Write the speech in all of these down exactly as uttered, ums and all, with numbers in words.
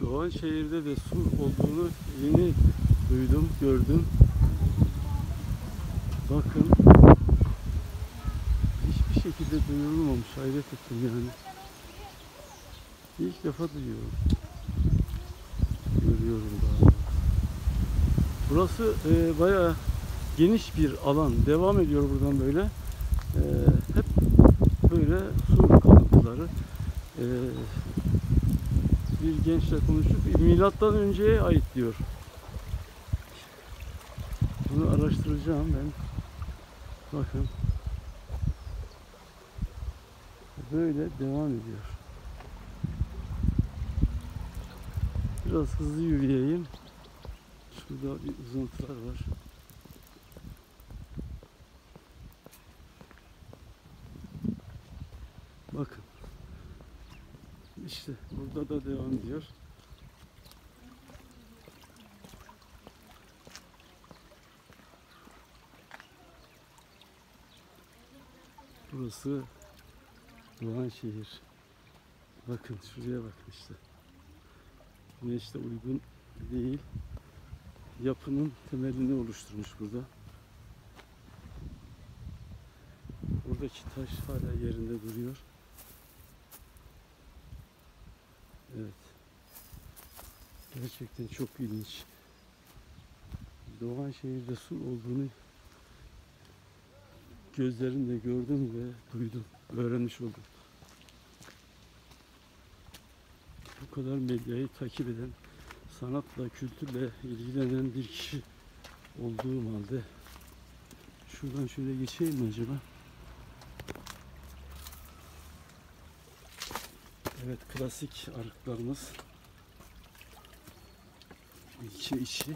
Doğanşehir'de de sur olduğunu yeni duydum, gördüm. Bakın. Hiçbir şekilde duyurulmamış. Hayret ettim yani. İlk defa duyuyorum. Görüyorum daha. Burası e, bayağı geniş bir alan. Devam ediyor buradan böyle. E, hep böyle su kalıntıları. E, bir gençle konuşup milattan önceye ait diyor. Bunu araştıracağım ben. Bakın. Böyle devam ediyor. Biraz hızlı yürüyeyim. Şurada bir uzantılar var. Bakın. İşte burada da devam ediyor. Burası Doğanşehir. Bakın şuraya bakın işte. Güneşte uygun değil. Yapının temelini oluşturmuş burada. Buradaki taş hala yerinde duruyor. Evet. Gerçekten çok ilginç. Doğanşehir'de su olduğunu gözlerimle gördüm ve duydum. Öğrenmiş oldum. Bu kadar medyayı takip eden, sanatla, kültürle ilgilenen bir kişi olduğum halde şuradan şöyle geçeyim mi acaba? Evet, klasik arıklarımız ilçe içi.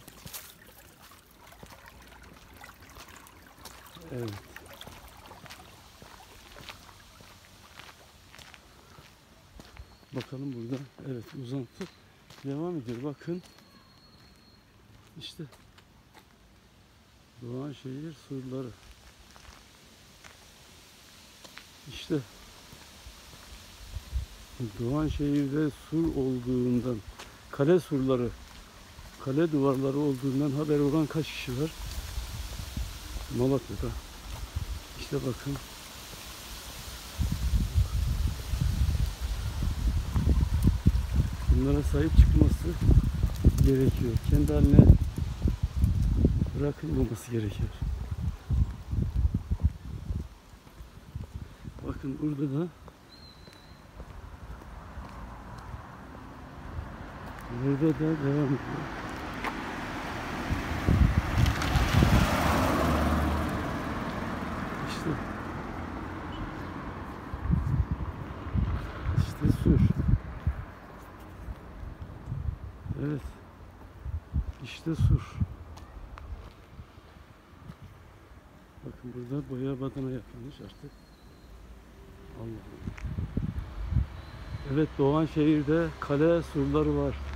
Evet. Bakalım burada. Evet, uzantı devam ediyor. Bakın. İşte Doğanşehir surları. İşte Doğanşehir'de sur olduğundan, kale surları, kale duvarları olduğundan haber olan kaç kişi var? Malatya'da. İşte bakın. Bunlara sahip çıkılması gerekiyor. Kendi haline bırakılmaması gerekiyor. Bakın burada da burada da devam ediyor. İşte işte sur. Evet. İşte sur. Bakın burada boya badana yapılmış artık. Allah Allah. Evet, Doğanşehir'de kale surları var.